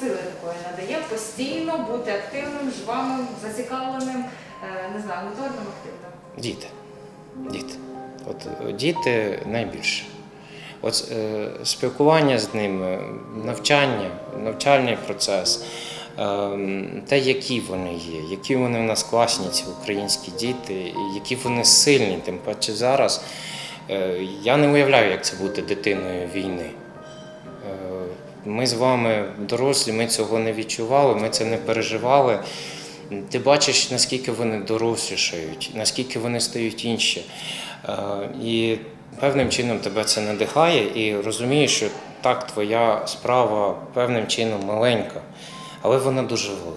сили такої надає постійно бути активним, жвавим, зацікавленим, не знаю, моторним, активним? Діти. Діти. От діти найбільше. От спілкування з ними, навчання, навчальний процес, те, які вони є, які вони в нас класні, ці українські діти, і які вони сильні, тим паче зараз. Я не уявляю, як це бути дитиною війни. Ми з вами дорослі, ми цього не відчували, ми це не переживали. Ти бачиш, наскільки вони дорослішають, наскільки вони стають інші. І певним чином тебе це надихає і розумієш, що так, твоя справа певним чином маленька, але вона дуже велика.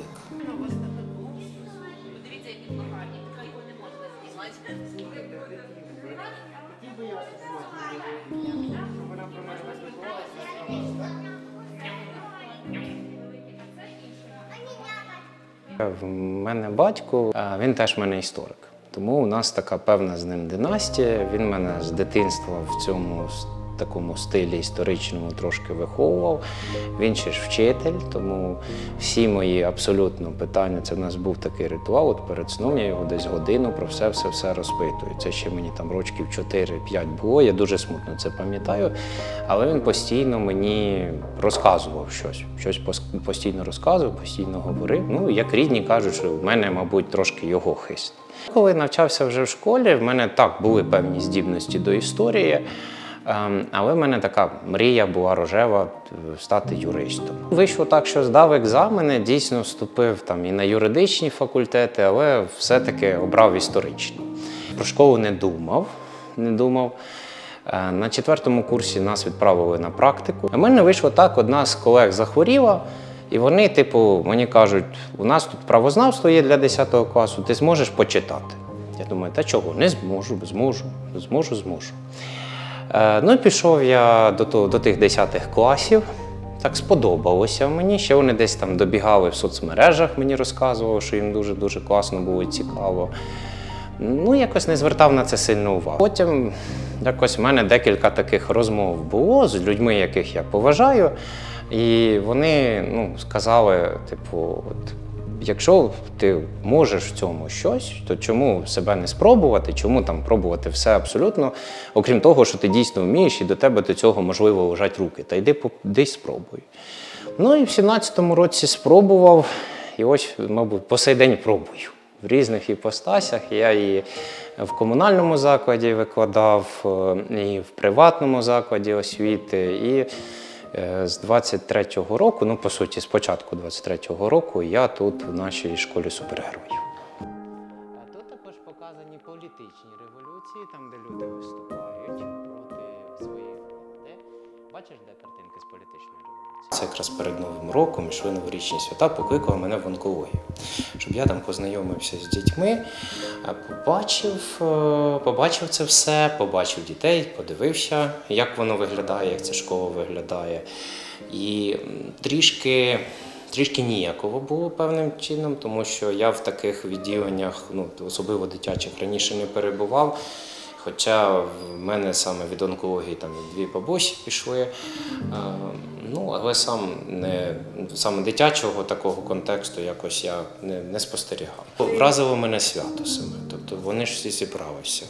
В мене батько, він теж в мене історик. Тому у нас така певна з ним династія. Він мене з дитинства в цьому такому стилі історичному трошки виховував. Він ще ж вчитель, тому всі мої абсолютно питання, це в нас був такий ритуал, от перед сном я його десь годину про все розпитую. Це ще мені там років 4-5 було, я дуже смутно це пам'ятаю, але він постійно мені розказував щось постійно розказував, постійно говорив. Ну, як рідні кажуть, що в мене, мабуть, трошки його хист. Коли навчався вже в школі, в мене так були певні здібності до історії, але в мене така мрія була рожева – стати юристом. Вийшло так, що здав екзамени, дійсно вступив там і на юридичні факультети, але все-таки обрав історичні. Про школу не думав. На 4-му курсі нас відправили на практику. У мене вийшло так, одна з колег захворіла, і вони, мені кажуть, у нас тут правознавство є для 10 класу, ти зможеш почитати. Я думаю, та чого, не зможу. Ну і пішов я до тих 10-х класів, так сподобалося мені, ще вони десь там добігали в соцмережах, мені розказували, що їм дуже класно було і цікаво. Ну, якось не звертав на це сильно увагу. Потім якось в мене декілька таких розмов було з людьми, яких я поважаю, і вони сказали, якщо ти можеш в цьому щось, то чому себе не спробувати, чому там пробувати все абсолютно, окрім того, що ти дійсно вмієш і до тебе до цього, можливо, лежать руки, та йди спробуй. Ну і в 17-му році спробував, і ось, мабуть, по сей день пробую. В різних іпостасях. Я і в комунальному закладі викладав, і в приватному закладі освіти, і з 23-го року, по суті, з початку 23-го року, я тут в нашій школі супергероїв. Тут також показані політичні революції, там, де люди виступають проти своєї влади. Бачиш, де картинки з політичної революції? Це якраз перед Новим роком, йшли новорічні свята, покликали мене в онкологію. Щоб я там познайомився з дітьми, побачив це все, побачив дітей, подивився, як воно виглядає, як ця школа виглядає. І трішки ніяково було певним чином, тому що я в таких відділеннях, особливо дитячих, раніше не перебував. Хоча в мене саме від онкології там 2 бабусі пішли, але саме дитячого такого контексту якось я не спостерігав. Вразило мене свято саме, тобто вони ж всі зібралися,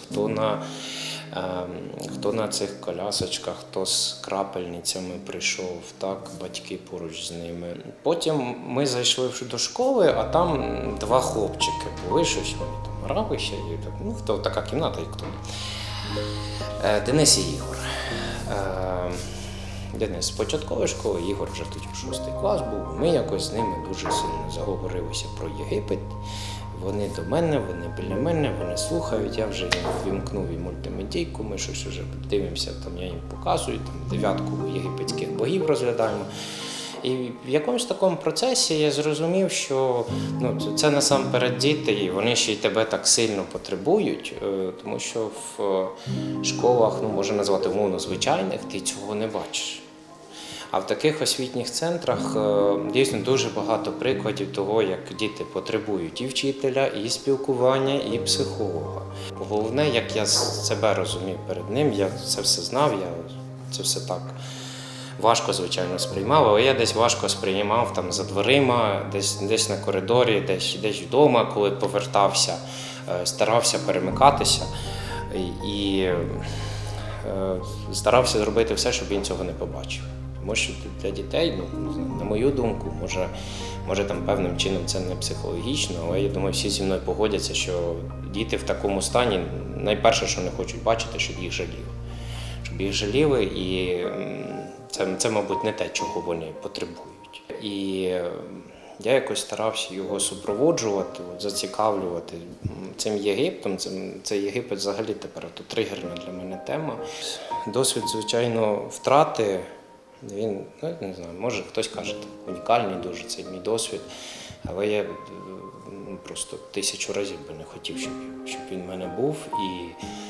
хто на цих колясочках, хто з крапельницями прийшов, так, батьки поруч з ними. Потім ми зайшли до школи, а там 2 хлопчики були, щось вони там гралися, така кімната, як тут. Денис і Ігор. Денис з початкової школи, Ігор вже тоді 6-й клас був. Ми якось з ними дуже сильно заговорилися про Єгипет. Вони до мене, вони біля мене, вони слухають. Я вже їм вімкнув і мультимедійку, ми щось вже дивимося, я їм показую, 9-ку єгипетських богів розглядаємо. І в якомусь такому процесі я зрозумів, що це насамперед діти, і вони ще й тебе так сильно потребують, тому що в школах, можна назвати умовно звичайних, ти цього не бачиш. А в таких освітніх центрах дійсно дуже багато прикладів того, як діти потребують і вчителя, і спілкування, і психолога. Головне, як я себе розумів перед ним, я це все знав, я це все так важко, звичайно, сприймав, але я десь важко сприймав там за дверима, десь на коридорі, десь вдома, коли повертався, старався перемикатися і старався зробити все, щоб він цього не побачив. Тому що для дітей, на мою думку, може там певним чином це не психологічно, але я думаю, всі зі мною погодяться, що діти в такому стані найперше, що не хочуть бачити, щоб їх жаліли. Щоб їх жаліли, і це, мабуть, не те, чого вони потребують. І я якось старався його супроводжувати, зацікавлювати цим Єгиптом. Це Єгипет взагалі тепер тригерна для мене тема. Досвід, звичайно, втрати. Він, не знаю, може хтось каже, унікальний дуже цей мій досвід, але я просто 1000 разів би не хотів, щоб він в мене був. І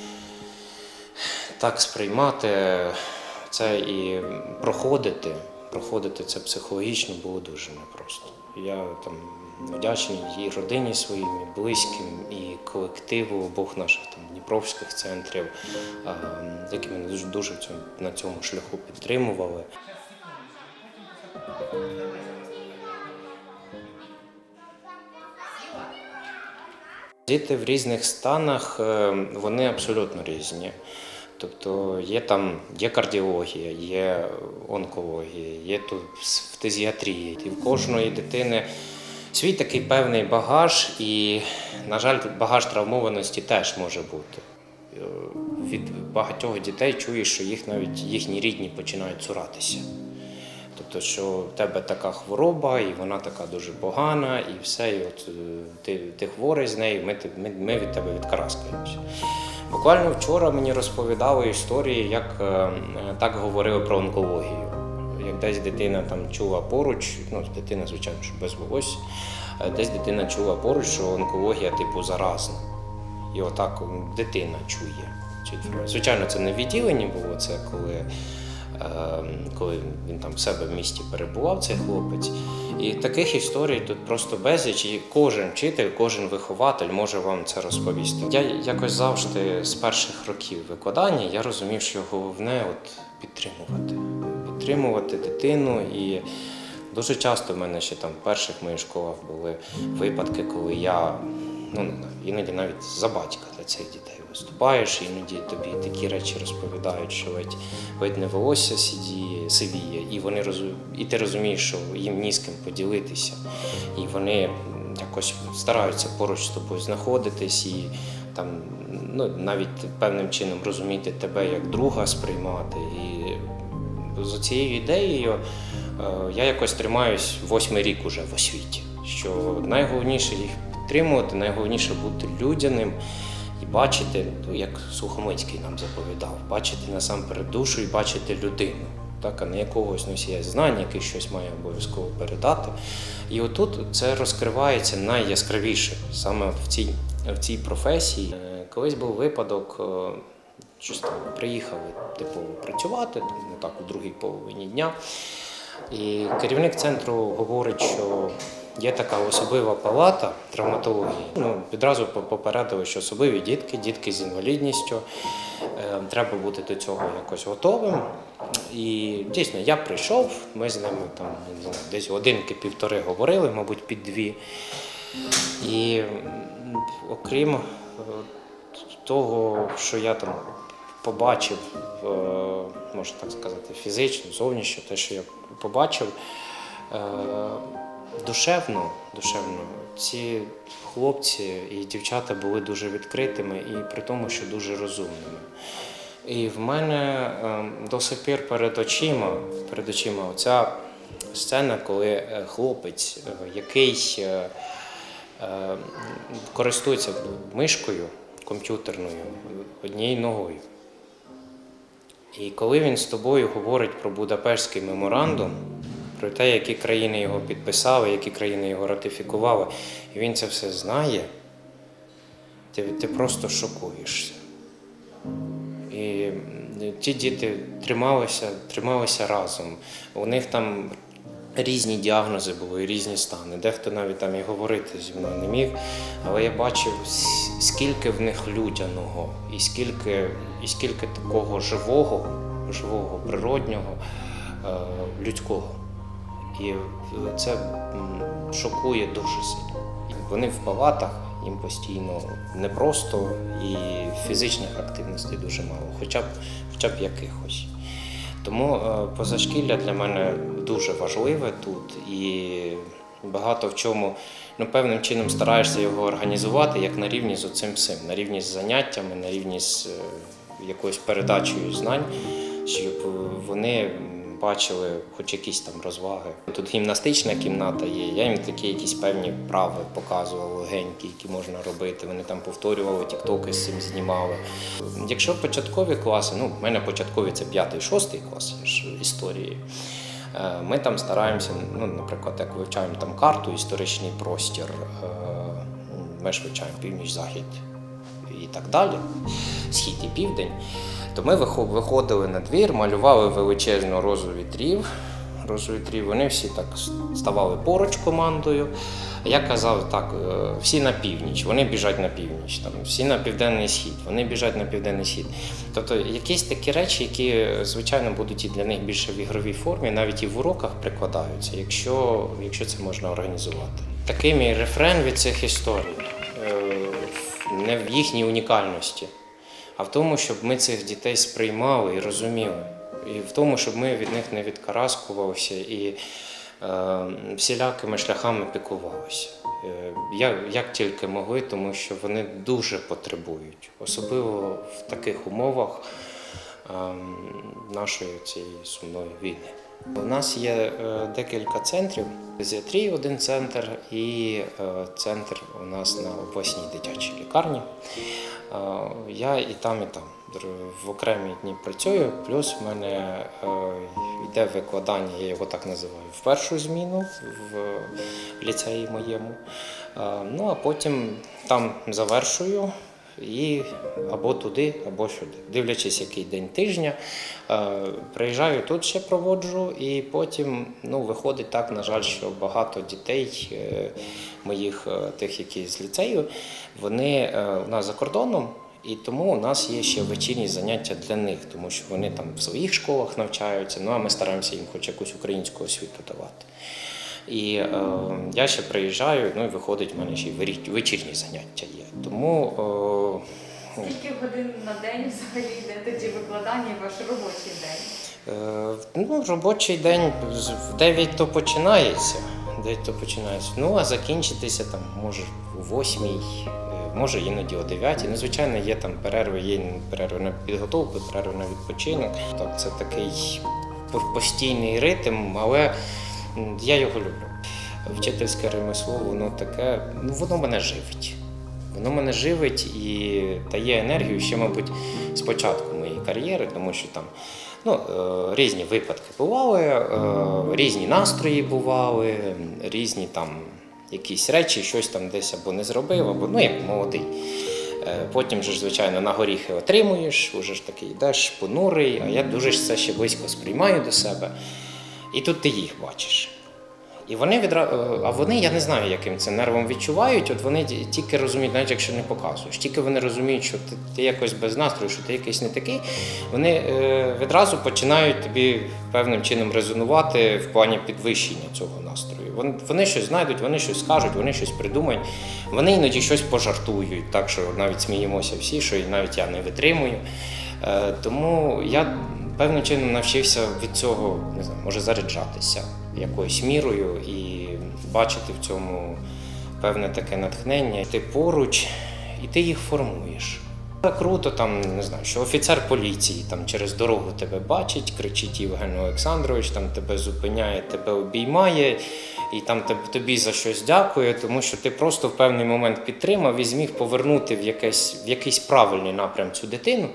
так сприймати це і проходити це психологічно було дуже непросто. Я там вдячний і родині своїм, і близьким, і колективу обох наших там дніпровських центрів, які мене дуже на цьому шляху підтримували. Діти в різних станах, вони абсолютно різні. Тобто є кардіологія, є онкологія, є тут фтизіатрія. І в кожної дитини свій такий певний багаж, і, на жаль, багаж травмованості теж може бути. Від багатьох дітей чуєш, що навіть їхні рідні починають цуратися. Тобто, що в тебе така хвороба, і вона така дуже погана, і все, і от ти хворий з нею, ми від тебе відкараскаємося. Буквально вчора мені розповідали історії, як так говорили про онкологію. Як десь дитина там чула поруч, дитина, звичайно, що без волосся, десь дитина чула поруч, що онкологія типу заразна. І отак дитина чує. Звичайно, це не в відділенні було, це коли він там в себе в місті перебував, цей хлопець. І таких історій тут просто безліч, і кожен вчитель, кожен вихователь може вам це розповісти. Я якось завжди з перших років викладання я розумів, що головне підтримувати дитину. І дуже часто в мене ще там в перших моїх школах були випадки, коли я іноді навіть за батька для цих дітей виступаєш, іноді тобі такі речі розповідають, що ледь не волосся сивіє, і ти розумієш, що їм ні з ким поділитися. І вони якось стараються поруч з тобою знаходитись і там, навіть певним чином розуміти тебе як друга, сприймати. І з цією ідеєю я якось тримаюсь 8-й рік уже в освіті, що найголовніше їх підтримувати, найголовніше бути людяним і бачити, як Сухомлинський нам заповідав, бачити насамперед душу і бачити людину, а не якогось носія знань, який щось має обов'язково передати. І отут це розкривається найяскравіше саме в цій професії. Колись був випадок, що приїхали працювати, у другій половині дня, і керівник центру говорить, що є така особлива палата травматології. Відразу попередили, що особливі дітки з інвалідністю, треба бути до цього якось готовим. І дійсно, я прийшов, ми з ними там, десь годинки-півтори говорили, мабуть, під 2. І окрім того, що я там побачив, можна так сказати, фізично, зовнішньо, те, що я побачив, душевно, ці хлопці і дівчата були дуже відкритими і при тому, що дуже розумними. І в мене до сих пір перед очима оця сцена, коли хлопець, який користується мишкою комп'ютерною однією ногою. І коли він з тобою говорить про Будапештський меморандум, про те, які країни його підписали, які країни його ратифікували, і він це все знає, ти просто шокуєшся. І ті діти трималися разом. У них там різні діагнози були, різні стани. Дехто навіть там і говорити зі мною не міг. Але я бачив, скільки в них людяного, і скільки такого живого, природнього, людського. І це шокує дуже сильно. Вони в палатах, їм постійно непросто, і фізичних активностей дуже мало, хоча б якихось. Тому позашкілля для мене дуже важливе тут, і багато в чому, певним чином стараєшся його організувати, як на рівні з оцим всім, на рівні з заняттями, на рівні з якоюсь передачею знань, щоб вони бачили хоч якісь там розваги. Тут гімнастична кімната є, я їм такі якісь певні вправи показував, легенькі, які можна робити. Вони там повторювали, тіктоки з цим знімали. Якщо початкові класи, в мене початкові це 5-6 клас історії, ми там стараємося, наприклад, як вивчаємо там карту, історичний простір, ми ж вивчаємо північ, захід і так далі, схід і південь, то ми виходили на двір, малювали величезну розу вітрів. Вони всі так ставали поруч командою. Я казав так, всі на північ, вони біжать на північ, всі на південний схід, вони біжать на південний схід. Тобто якісь такі речі, які, звичайно, будуть і для них більше в ігровій формі, навіть і в уроках прикладаються, якщо це можна організувати. Такий мій рефрен від цих історій не в їхній унікальності, а в тому, щоб ми цих дітей сприймали і розуміли. І в тому, щоб ми від них не відкараскувалися і всілякими шляхами піклувалися. Як тільки могли, тому що вони дуже потребують, особливо в таких умовах нашої цієї сумної війни. У нас є декілька центрів. Фізіатрії один центр і центр у нас на обласній дитячій лікарні. Я і там, в окремі дні працюю, плюс в мене йде викладання, я його так називаю, в першу зміну в ліцеї моєму. А потім там завершую і або туди, або сюди. Дивлячись, який день тижня, приїжджаю, тут ще проводжу, і потім виходить так, на жаль, що багато дітей моїх, тих, які з ліцею, вони у нас за кордоном, і тому у нас є ще вечірні заняття для них, тому що вони там в своїх школах навчаються, а ми стараємося їм хоч якусь українську освіту давати. І я ще приїжджаю, і виходить, в мене ще й вечірні заняття є. Тому скільки годин на день взагалі йде тоді викладання і ваш робочий день? Робочий день в 9 то починається, а закінчитися там може о 8, може іноді о 9. Звичайно, є там перерви, на підготовку, перерви на відпочинок. Так, це такий постійний ритм, але я його люблю. Вчительське ремесло, воно таке, воно мене живить. Воно мене живить і дає енергію ще, мабуть, з початку моєї кар'єри, тому що там різні випадки бували, різні настрої бували, різні там якісь речі, щось там десь або не зробив, або, як молодий. Потім же, звичайно, на горіхи отримуєш, уже ж такий йдеш понурий, а я дуже ж це ще близько сприймаю до себе. І тут ти їх бачиш. І вони, я не знаю, яким це нервом відчувають, от вони тільки розуміють, навіть якщо не показуєш, тільки вони розуміють, що ти якось без настрою, що ти якийсь не такий, вони відразу починають тобі певним чином резонувати в плані підвищення цього настрою. Вони щось знайдуть, вони щось скажуть, вони щось придумають, вони іноді щось пожартують, так що навіть сміємося всі, що навіть я не витримую. Тому я певним чином навчився від цього, не знаю, може заряджатися якоюсь мірою і бачити в цьому певне таке натхнення. Ти поруч і ти їх формуєш. Круто, там, не знаю, що офіцер поліції там через дорогу тебе бачить, кричить Євген Олександрович, там тебе зупиняє, тебе обіймає і там тобі за щось дякує, тому що ти просто в певний момент підтримав і зміг повернути в якийсь правильний напрям цю дитину.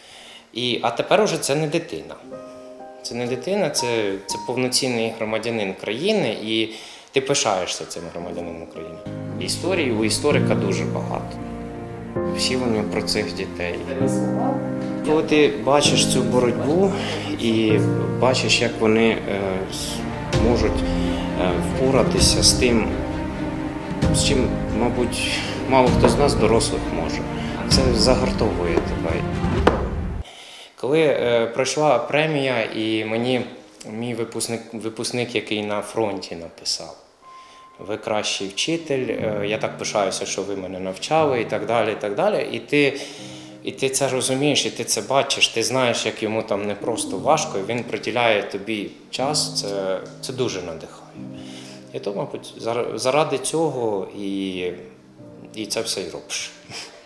А тепер уже це не дитина. Це не дитина, це повноцінний громадянин країни, і ти пишаєшся цим громадянином України. Історії у історика дуже багато. Всі вони про цих дітей. Коли ти бачиш цю боротьбу і бачиш, як вони можуть впоратися з тим, з чим, мабуть, мало хто з нас дорослих може. Це загартовує тебе. Коли пройшла премія і мені мій випускник, який на фронті написав. Ви кращий вчитель, я так пишаюся, що ви мене навчали і так далі, і так далі. І ти це розумієш, і ти це бачиш, ти знаєш, як йому там не просто важко, і він приділяє тобі час, це дуже надихає. І то, мабуть, заради цього і це все й робиш.